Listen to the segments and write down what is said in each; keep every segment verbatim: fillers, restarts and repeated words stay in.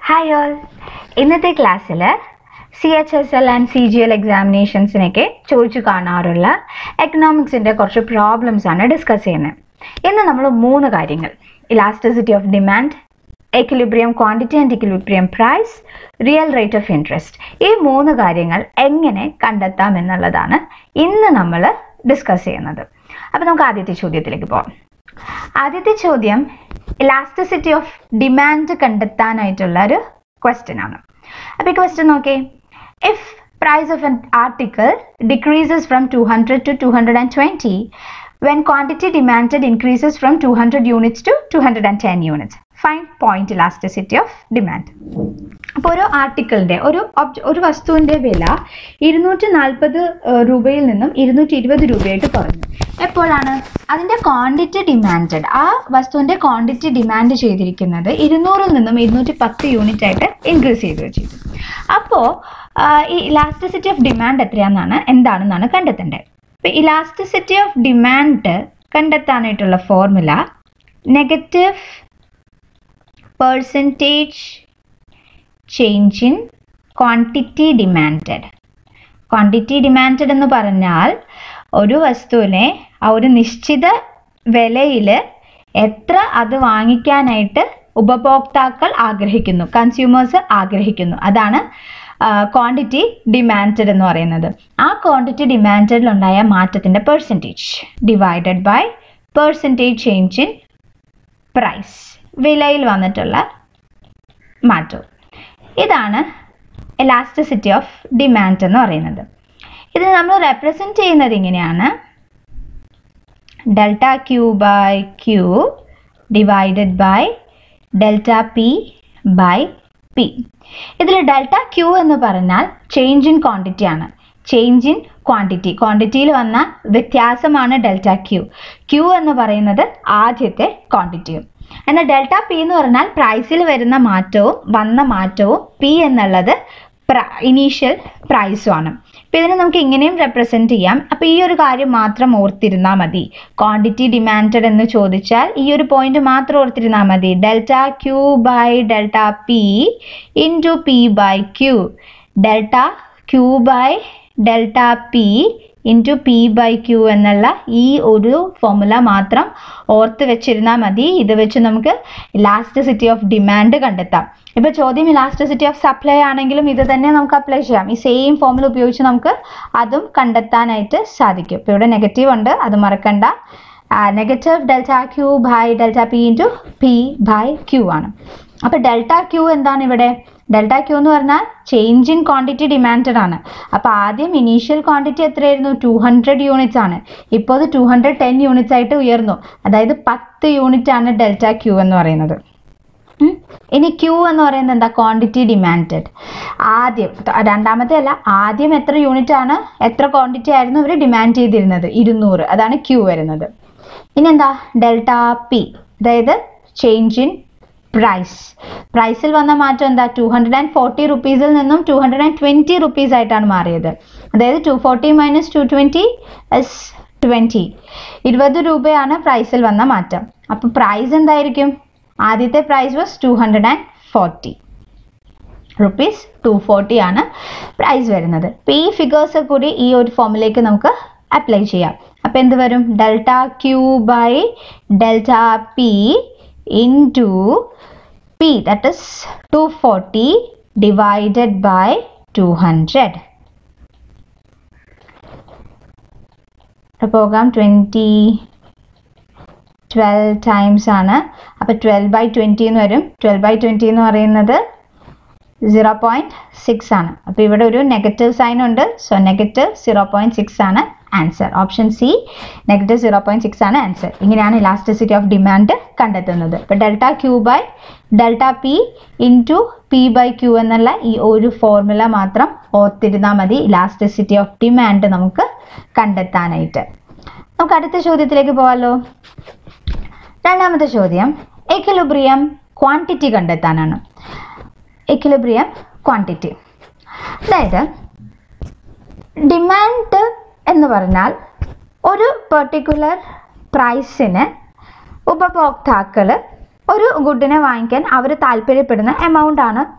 Hi all. ഇന്നത്തെ ക്ലാസ്സിൽ C H S L and C G L എക്സാമിനേഷൻസിനൊക്കെ ചോദിച്ചു കാണാറുള്ള എക്കണോമിക്സിൻ്റെ കുറച്ച് പ്രോബ്ലംസ് ആണ് ഡിസ്കസ് ചെയ്യുന്നത്. ഇന്ന് നമ്മൾ മൂന്ന് കാര്യങ്ങൾ, elasticity of demand, equilibrium quantity and equilibrium price, real rate of interest, ഈ മൂന്ന് കാര്യങ്ങൾ എങ്ങനെ കണ്ടെത്താം എന്നുള്ളതാണ് ഇന്ന് നമ്മൾ ഡിസ്കസ് ചെയ്യുന്നത്. അപ്പോൾ നമുക്ക് ആദ്യത്തെ ചോദ്യത്തിലേക്ക് പോകാം. ആദ്യത്തെ ചോദ്യം ഇലാസ്റ്റിസിറ്റി ഓഫ് ഡിമാൻഡ് കണ്ടെത്താനായിട്ടുള്ള ഒരു ക്വസ്റ്റ്യൻ ആണ്. അപ്പോൾ ഈ ക്വസ്റ്റ്യൻ നോക്കേ, if price of an article decreases from two hundred to two hundred and twenty when quantity demanded increases from two hundred units to two hundred ten units, find point elasticity of demand. അപ്പോൾ ഒരു ആർട്ടിക്കിളിൻ്റെ ഒരു ഒരു വസ്തുവിൻ്റെ വില ഇരുന്നൂറ്റി നാൽപ്പത് രൂപയിൽ നിന്നും ഇരുന്നൂറ്റി ഇരുപത് രൂപയായിട്ട് കുറഞ്ഞു. എപ്പോഴാണ് അതിൻ്റെ ക്വാണ്ടിറ്റി ഡിമാൻഡഡ്, ആ വസ്തുവിൻ്റെ ക്വാണ്ടിറ്റി ഡിമാൻഡ് ചെയ്തിരിക്കുന്നത് ഇരുന്നൂറിൽ നിന്നും ഇരുന്നൂറ്റി പത്ത് യൂണിറ്റ് ആയിട്ട് ഇൻക്രീസ് ചെയ്ത് വെച്ചിരുന്നു. അപ്പോൾ ഈ ഇലാസ്റ്റിസിറ്റി ഓഫ് ഡിമാൻഡ് എത്രയാണെന്നാണ് എന്താണെന്നാണ് കണ്ടെത്തേണ്ടത്. ഇപ്പോൾ ഇലാസ്റ്റിസിറ്റി ഓഫ് ഡിമാൻഡ് കണ്ടെത്താനായിട്ടുള്ള formula negative percentage change in quantity demanded. Quantity demanded എന്ന് പറഞ്ഞാൽ ഒരു വസ്തുവിനെ ആ ഒരു നിശ്ചിത വിലയിൽ എത്ര അത് വാങ്ങിക്കാനായിട്ട് ഉപഭോക്താക്കൾ ആഗ്രഹിക്കുന്നു, കൺസ്യൂമേഴ്സ് ആഗ്രഹിക്കുന്നു, അതാണ് ക്വാണ്ടിറ്റി ഡിമാൻഡഡ് എന്ന് പറയുന്നത്. ആ ക്വാണ്ടിറ്റി ഡിമാൻഡിലുണ്ടായ മാറ്റത്തിൻ്റെ percentage divided by percentage change in price, വിലയിൽ വന്നിട്ടുള്ള മാറ്റം. ഇതാണ് എലാസ്റ്റിസിറ്റി ഓഫ് ഡിമാൻഡ് എന്ന് പറയുന്നത്. ഇത് നമ്മൾ റെപ്രസെൻറ്റ് ചെയ്യുന്നത് ഇങ്ങനെയാണ്, delta Q by Q divided by delta P by P. ഇതിൽ ഡെൽറ്റ ക്യൂ എന്ന് പറഞ്ഞാൽ ചേഞ്ച് ഇൻ ക്വാണ്ടിറ്റി ആണ്, ചേഞ്ച് ഇൻ ക്വാണ്ടിറ്റി, ക്വാണ്ടിറ്റിയിൽ വന്ന വ്യത്യാസമാണ് ഡെൽറ്റ ക്യൂ. ക്യൂ എന്ന് പറയുന്നത് ആദ്യത്തെ ക്വാണ്ടിറ്റിയും. എന്നാൽ ഡെൽറ്റ പി എന്ന് പറഞ്ഞാൽ പ്രൈസിൽ വരുന്ന മാറ്റവും വന്ന മാറ്റവും, പി എന്നുള്ളത് ഇനീഷ്യൽ പ്രൈസുമാണ്. അപ്പോൾ ഇതിനെ നമുക്ക് ഇങ്ങനെയും റെപ്രസെൻറ്റ് ചെയ്യാം. അപ്പോൾ ഈ ഒരു കാര്യം മാത്രം ഓർത്തിരുന്നാൽ മതി. ക്വാണ്ടിറ്റി ഡിമാൻഡഡ് എന്ന് ചോദിച്ചാൽ ഈ ഒരു പോയിന്റ് മാത്രം ഓർത്തിരുന്നാൽ മതി. Delta Q by delta P into P by Q, delta Q by delta P into P by Q എന്നുള്ള ഈ ഒരു ഫോർമുല മാത്രം ഓർത്ത് വെച്ചിരുന്നാൽ മതി. ഇത് വെച്ച് നമുക്ക് ഇലാസ്റ്റിസിറ്റി ഓഫ് ഡിമാൻഡ് കണ്ടെത്താം. ഇപ്പോൾ ചോദ്യം ഇലാസ്റ്റിസിറ്റി ഓഫ് സപ്ലൈ ആണെങ്കിലും ഇത് തന്നെ നമുക്ക് അപ്ലൈ ചെയ്യാം. ഈ സെയിം ഫോർമുല ഉപയോഗിച്ച് നമുക്ക് അതും കണ്ടെത്താനായിട്ട് സാധിക്കും. ഇപ്പോൾ ഇവിടെ നെഗറ്റീവ് ഉണ്ട്, അത് മറക്കണ്ട. Negative delta Q by delta P into P by Q ആണ്. അപ്പോൾ ഡെൽറ്റ ക്യൂ എന്താണ് ഇവിടെ? ഡെൽറ്റ ക്യൂ എന്ന് പറഞ്ഞാൽ ചേഞ്ച് ഇൻ ക്വാണ്ടിറ്റി ഡിമാൻഡഡ് ആണ്. അപ്പോൾ ആദ്യം ഇനീഷ്യൽ ക്വാണ്ടിറ്റി എത്രയായിരുന്നു? ടു ഹൺഡ്രഡ് യൂണിറ്റ്സ് ആണ്. ഇപ്പോൾ അത് ടു ഹൺഡ്രഡ് ടെൻ യൂണിറ്റ്സ് ആയിട്ട് ഉയർന്നു. അതായത് പത്ത് യൂണിറ്റ് ആണ് ഡെൽറ്റ ക്യൂ എന്ന് പറയുന്നത്. ഇനി ക്യൂ എന്ന് പറയുന്നത് എന്താ? Quantity demanded. ആദ്യം രണ്ടാമത്തെ അല്ല, ആദ്യം എത്ര യൂണിറ്റ് ആണ്, എത്ര ക്വാണ്ടിറ്റി ആയിരുന്നു ഇവർ ഡിമാൻഡ് ചെയ്തിരുന്നത്? ഇരുന്നൂറ്. അതാണ് ക്യൂ വരുന്നത്. ഇനി എന്താ? ഡെൽറ്റ പി, അതായത് ചേഞ്ച് ഇൻ പ്രൈസ്. പ്രൈസിൽ വന്ന മാറ്റം എന്താ? ടു ഹൺഡ്രഡ് ആൻഡ് ഫോർട്ടി റുപ്പീസിൽ നിന്നും two hundred and twenty rupees ആയിട്ടാണ് മാറിയത്. അതായത് two forty minus two twenty is twenty, ഇരുപത് രൂപയാണ് പ്രൈസിൽ വന്ന മാറ്റം. അപ്പോൾ പ്രൈസ് എന്തായിരിക്കും? ആദ്യത്തെ price was two hundred and forty rupees, two forty ആണ് പ്രൈസ് വരുന്നത്. അപ്പോൾ ഈ ഫിഗേഴ്സ് കൂടി ഈ ഒരു ഫോമിലേക്ക് നമുക്ക് അപ്ലൈ ചെയ്യാം. അപ്പോൾ എന്ത് വരും? Delta Q by delta P into P, that is two forty divided by two hundred. program twenty twelve times ആണ്. അപ്പോൾ twelve by twenty എന്ന് വരും. twelve by twenty എന്ന് പറയുന്നത് സീറോ പോയിൻറ്റ് സിക്സ് ആണ്. അപ്പോൾ ഇവിടെ ഒരു നെഗറ്റീവ് സൈൻ ഉണ്ട്. So negative zero point six ആണ് answer. Option C negative zero point six ആണ് ആൻസർ. ഇങ്ങനെയാണ് ഇലാസ്റ്റിസിറ്റി ഓഫ് ഡിമാൻഡ് കണ്ടെത്തുന്നത്. ഇപ്പോൾ delta Q by delta P into P by Q എന്നുള്ള ഈ ഒരു ഫോർമുല മാത്രം ഓർത്തിരുന്നാൽ മതി ഇലാസ്റ്റിസിറ്റി ഓഫ് ഡിമാൻഡ് നമുക്ക് കണ്ടെത്താനായിട്ട്. നമുക്ക് അടുത്ത ചോദ്യത്തിലേക്ക് പോകാമല്ലോ. രണ്ടാമത്തെ ചോദ്യം എക്വിലിബ്രിയം ക്വാണ്ടിറ്റി കണ്ടെത്താനാണ്. എക്വിലിബ്രിയം ക്വാണ്ടിറ്റി, അതായത് ഡിമാൻഡ് എന്ന് പറഞ്ഞാൽ ഒരു പെർട്ടിക്കുലർ പ്രൈസിന് ഉപഭോക്താക്കൾ ഒരു ഗുഡിനെ വാങ്ങിക്കാൻ അവർ താല്പര്യപ്പെടുന്ന എമൗണ്ട് ആണ്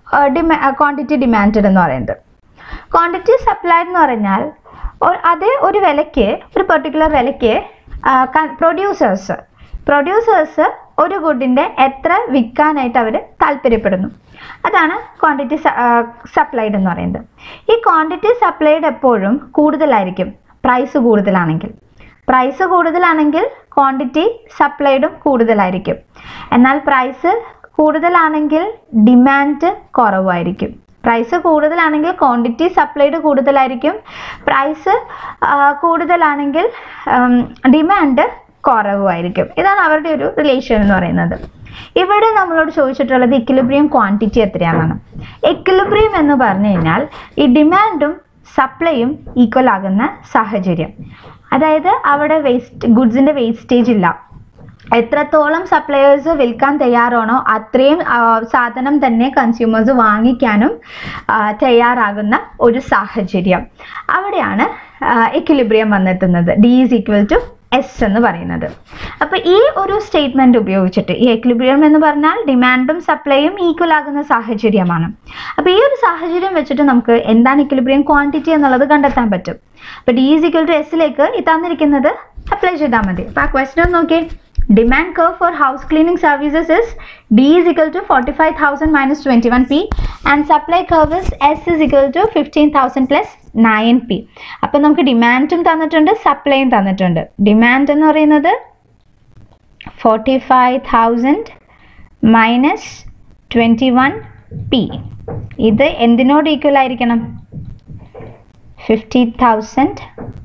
ക്വാണ്ടിറ്റി ഡിമാൻഡ് എന്ന് പറയുന്നത്. ക്വാണ്ടിറ്റി സപ്ലൈഡ് എന്ന് പറഞ്ഞാൽ അതേ ഒരു വിലയ്ക്ക് ഒരു പെർട്ടിക്കുലർ വിലയ്ക്ക് പ്രൊഡ്യൂസേഴ്സ് പ്രൊഡ്യൂസേഴ്സ് ഒരു ഗുഡിൻ്റെ എത്ര വിൽക്കാനായിട്ട് അവർ താല്പര്യപ്പെടുന്നു, അതാണ് ക്വാണ്ടിറ്റി സപ്ലൈഡ് എന്ന് പറയുന്നത്. ഈ ക്വാണ്ടിറ്റി സപ്ലൈഡ് എപ്പോഴും കൂടുതലായിരിക്കും പ്രൈസ് കൂടുതലാണെങ്കിൽ. പ്രൈസ് കൂടുതലാണെങ്കിൽ ക്വാണ്ടിറ്റി സപ്ലൈഡും കൂടുതലായിരിക്കും. എന്നാൽ പ്രൈസ് കൂടുതലാണെങ്കിൽ ഡിമാൻഡ് കുറവായിരിക്കും. പ്രൈസ് കൂടുതലാണെങ്കിൽ ക്വാണ്ടിറ്റി സപ്ലൈഡ് കൂടുതലായിരിക്കും. പ്രൈസ് കൂടുതലാണെങ്കിൽ ഡിമാൻഡ് കുറവായിരിക്കും. ഇതാണ് അവരുടെ ഒരു റിലേഷൻ എന്ന് പറയുന്നത്. ഇവിടെ നമ്മളോട് ചോദിച്ചിട്ടുള്ളത് ഇക്വിലിബ്രിയം ക്വാണ്ടിറ്റി എത്രയാണെന്നാണ്. ഇക്വിലിബ്രിയം എന്ന് പറഞ്ഞു കഴിഞ്ഞാൽ ഈ ഡിമാൻഡും സപ്ലൈയും ഈക്വൽ ആകുന്ന സാഹചര്യം. അതായത് അവിടെ വേസ്റ്റ് ഗുഡ്സിൻ്റെ വേസ്റ്റേജ് ഇല്ല. എത്രത്തോളം സപ്ലയേഴ്സ് വിൽക്കാൻ തയ്യാറാണോ അത്രയും സാധനം തന്നെ കൺസ്യൂമേഴ്സ് വാങ്ങിക്കാനും തയ്യാറാകുന്ന ഒരു സാഹചര്യം. അവിടെയാണ് ഇക്വിലിബ്രിയം വന്നെത്തുന്നത്. D is equal to S എന്ന് പറയുന്നത്. അപ്പോൾ ഈ ഒരു സ്റ്റേറ്റ്മെന്റ് ഉപയോഗിച്ചിട്ട് ഈ ഇക്വിലിബ്രിയം എന്ന് പറഞ്ഞാൽ ഡിമാൻഡും സപ്ലൈയും ഈക്വൽ ആകുന്ന സാഹചര്യമാണ്. അപ്പോൾ ഈ ഒരു സാഹചര്യം വെച്ചിട്ട് നമുക്ക് എന്താണ് ഇക്വിലിബ്രിയം ക്വാണ്ടിറ്റി എന്നുള്ളത് കണ്ടെത്താൻ പറ്റും. അപ്പോൾ ഡി ഈസ് ഈക്വൽ ടു എസിലേക്ക് ഈ തന്നിരിക്കുന്നത് അപ്ലൈ ചെയ്താൽ മതി. അപ്പോൾ ആ ക്വസ്റ്റ്യൻ നോക്കിയേ. Demand curve for house cleaning services is D is equal to forty-five thousand minus twenty-one P and supply curve is S is equal to fifteen thousand plus nine P. അപ്പോൾ നമുക്ക് ഡിമാൻഡും തന്നിട്ടുണ്ട് സപ്ലൈയും തന്നിട്ടുണ്ട്. ഡിമാൻഡ് എന്ന് പറയുന്നത് forty-five thousand minus twenty one P. ഇത് എന്തിനോട് equal ആയിരിക്കണം? ഫിഫ്റ്റി തൗസൻഡ്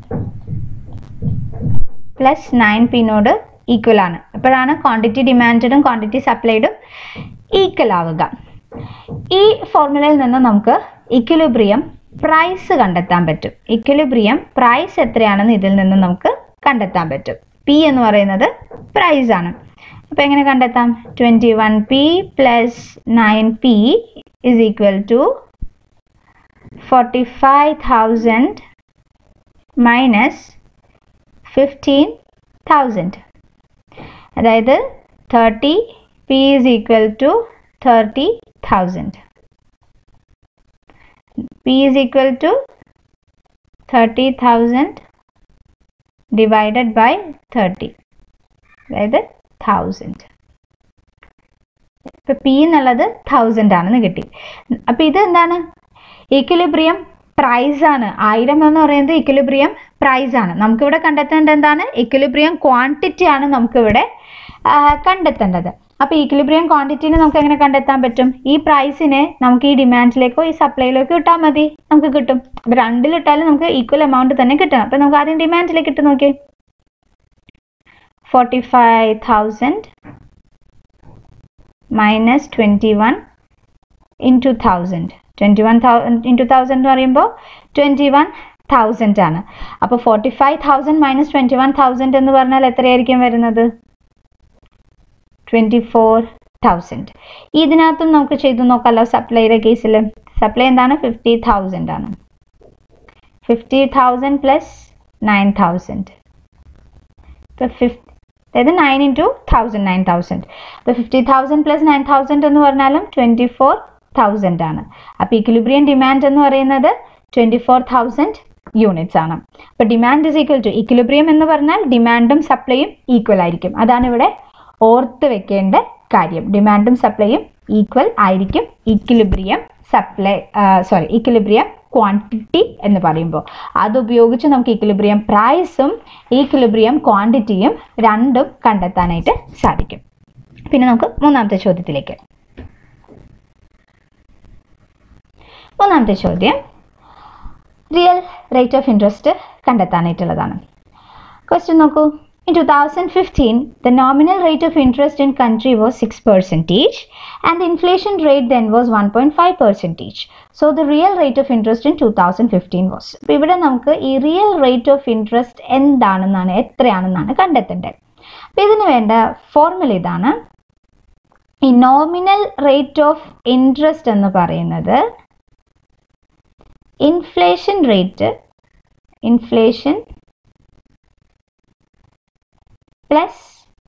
പ്ലസ് നയൻ പിന്നോട് ഈക്വൽ ആണ്. അപ്പോഴാണ് ക്വാണ്ടിറ്റി ഡിമാൻഡും ക്വാണ്ടിറ്റി സപ്ലൈഡും ഈക്വൽ ആവുക. ഈ ഫോർമുലയിൽ നിന്ന് നമുക്ക് ഇക്വിലിബ്രിയം പ്രൈസ് കണ്ടെത്താൻ പറ്റും. ഇക്വിലിബ്രിയം പ്രൈസ് എത്രയാണെന്ന് ഇതിൽ നിന്ന് നമുക്ക് കണ്ടെത്താൻ പറ്റും. പി എന്ന് പറയുന്നത് പ്രൈസ് ആണ്. അപ്പോൾ എങ്ങനെ കണ്ടെത്താം? Twenty one P plus nine P is equal to forty five thousand minus fifteen thousand. അതായത് thirty P is equal to thirty thousand. P is equal to thirty thousand divided by thirty, അതായത് thousand. ഇപ്പം P എന്നുള്ളത് thousand ആണെന്ന് കിട്ടി. അപ്പം ഇത് എന്താണ്? Equilibrium price ആണ്. ആയിരം എന്ന് പറയുന്നത് ഇക്വിലിബ്രിയം പ്രൈസ് ആണ്. നമുക്കിവിടെ കണ്ടെത്തേണ്ടത് എന്താണ്? ഇക്വിലിബ്രിയം ക്വാണ്ടിറ്റി ആണ് നമുക്കിവിടെ കണ്ടെത്തേണ്ടത്. അപ്പോൾ ഇക്വിലിബ്രിയം ക്വാണ്ടിറ്റിനെ നമുക്ക് എങ്ങനെ കണ്ടെത്താൻ പറ്റും? ഈ പ്രൈസിനെ നമുക്ക് ഈ ഡിമാൻഡിലേക്കോ ഈ സപ്ലൈയിലേക്കോ ഇട്ടാൽ മതി, നമുക്ക് കിട്ടും. അപ്പോൾ രണ്ടിലിട്ടാലും നമുക്ക് ഈക്വൽ എമൗണ്ട് തന്നെ കിട്ടണം. അപ്പോൾ നമുക്ക് ആദ്യം ഡിമാൻഡിലേക്ക് ഇട്ട് നോക്കിയേ. Forty five thousand minus twenty one into thousand. Twenty one thousand into thousand എന്ന് പറയുമ്പോൾ ട്വൻറ്റി വൺ തൗസൻഡ് ആണ്. അപ്പോൾ forty five thousand minus twenty one thousand എന്ന് പറഞ്ഞാൽ എത്രയായിരിക്കും വരുന്നത്? Twenty four thousand. ഇതിനകത്തും നമുക്ക് ചെയ്തു നോക്കാമല്ലോ. സപ്ലൈയുടെ കേസിൽ സപ്ലൈ എന്താണ്? ഫിഫ്റ്റി തൗസൻഡ് ആണ്. Fifty thousand plus nine thousand. ഇപ്പോൾ ഫിഫ്റ്റി അതായത് nine into thousand nine thousand. അപ്പോൾ fifty thousand plus nine thousand എന്ന് പറഞ്ഞാലും ട്വൻറ്റി ഫോർ തൗസൻഡ് ആണ്. അപ്പോൾ ഇക്വിലിബ്രിയം ഡിമാൻഡ് എന്ന് പറയുന്നത് ട്വൻറ്റി ഫോർ തൗസൻഡ് യൂണിറ്റ്സ് ആണ്. അപ്പോൾ demand is equal to equilibrium എന്ന് പറഞ്ഞാൽ ഡിമാൻഡും സപ്ലൈയും ഈക്വൽ ആയിരിക്കും. അതാണ് ഇവിടെ ഓർത്ത് വെക്കേണ്ട കാര്യം. ഡിമാൻഡും സപ്ലൈയും ഈക്വൽ ആയിരിക്കും equilibrium supply sorry equilibrium quantity എന്ന് പറയുമ്പോൾ. അതുപയോഗിച്ച് നമുക്ക് ഇക്വിലിബ്രിയം പ്രൈസും ഇക്വിലിബ്രിയം ക്വാണ്ടിറ്റിയും രണ്ടും കണ്ടെത്താനായിട്ട് സാധിക്കും. പിന്നെ നമുക്ക് മൂന്നാമത്തെ ചോദ്യത്തിലേക്ക്. മൂന്നാമത്തെ ചോദ്യം റിയൽ റേറ്റ് ഓഫ് ഇൻട്രസ്റ്റ് കണ്ടെത്താനായിട്ടുള്ളതാണ്. ക്വസ്റ്റ്യൻ നോക്കൂ. In two thousand fifteen, the nominal rate of interest in country was six percentage and the inflation rate then was one point five percentage. So the real rate of interest in two thousand fifteen was. അപ്പോൾ ഇവിടെ നമുക്ക് ഈ real rate of interest എന്താണെന്നാണ് എത്രയാണെന്നാണ് കണ്ടെത്തേണ്ടത്. അപ്പോൾ ഇതിന് വേണ്ട formula ഇതാണ്. ഈ നോമിനൽ റേറ്റ് ഓഫ് ഇൻട്രസ്റ്റ് എന്ന് പറയുന്നത് inflation rate inflation plus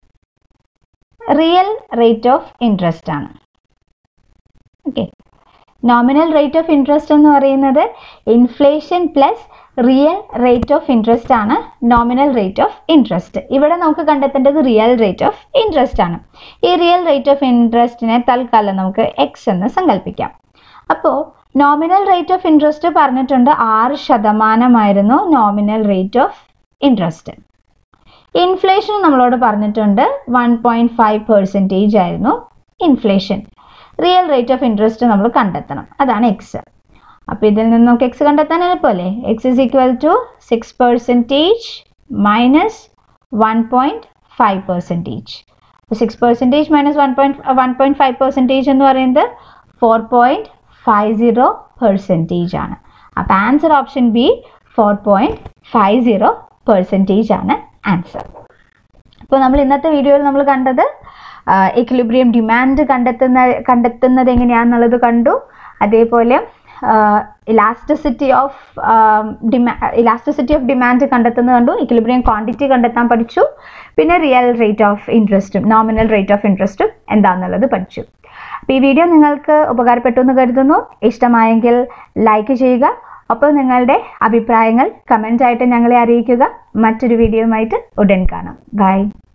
real rate of interest ആണ്. Okay, nominal rate of interest എന്ന് പറയുന്നത് inflation plus real rate of interest ആണ് നോമിനൽ റേറ്റ് ഓഫ് ഇൻട്രസ്റ്റ്. ഇവിടെ നമുക്ക് കണ്ടെത്തേണ്ടത് റിയൽ റേറ്റ് ഓഫ് ഇൻട്രസ്റ്റ് ആണ്. ഈ റിയൽ റേറ്റ് ഓഫ് ഇൻട്രസ്റ്റിനെ തൽക്കാലം നമുക്ക് എക്സ് എന്ന് സങ്കല്പിക്കാം. അപ്പോൾ നോമിനൽ റേറ്റ് ഓഫ് ഇൻട്രസ്റ്റ് പറഞ്ഞിട്ടുണ്ട് ആറ് ശതമാനമായിരുന്നു nominal rate of interest. Inflation നമ്മളോട് പറഞ്ഞിട്ടുണ്ട് വൺ പോയിന്റ് ഫൈവ് പെർസെൻറ്റേജ് ആയിരുന്നു inflation. Real rate of interest നമ്മൾ കണ്ടെത്തണം, അതാണ് എക്സ്. അപ്പോൾ ഇതിൽ നിന്ന് നമുക്ക് എക്സ് കണ്ടെത്താൻ എളുപ്പമല്ലേ? X is equal to six percentage minus one point five percentage. അപ്പോൾ six percentage minus one point one point five percentage എന്ന് പറയുന്നത് four point five zero percentage ആണ്. അപ്പോൾ answer option B four point five zero percentage ആണ് answer. അപ്പോൾ നമ്മൾ ഇന്നത്തെ വീഡിയോയിൽ നമ്മൾ കണ്ടത് ഇക്വിലിബ്രിയം ഡിമാൻഡ് കണ്ടെത്തുന്ന കണ്ടെത്തുന്നത് എങ്ങനെയാണെന്നുള്ളത് കണ്ടു. അതേപോലെ ഇലാസ്റ്റിസിറ്റി ഓഫ് ഡിമാ ഇലാസ്റ്റിസിറ്റി ഓഫ് ഡിമാൻഡ് കണ്ടെത്തുന്നത് കണ്ടു. ഇക്വിലിബ്രിയം ക്വാണ്ടിറ്റി കണ്ടെത്താൻ പഠിച്ചു. പിന്നെ റിയൽ റേറ്റ് ഓഫ് ഇൻട്രസ്റ്റും നോമിനൽ റേറ്റ് ഓഫ് ഇൻട്രസ്റ്റും എന്താണെന്നുള്ളത് പഠിച്ചു. അപ്പോൾ ഈ വീഡിയോ നിങ്ങൾക്ക് ഉപകാരപ്പെട്ടു എന്ന് കരുതുന്നു. ഇഷ്ടമായെങ്കിൽ ലൈക്ക് ചെയ്യുക. അപ്പോൾ നിങ്ങളുടെ അഭിപ്രായങ്ങൾ കമൻ്റ് ആയിട്ട് ഞങ്ങളെ അറിയിക്കുക. മറ്റൊരു വീഡിയോയുമായിട്ട് ഉടൻ കാണാം. ബൈ.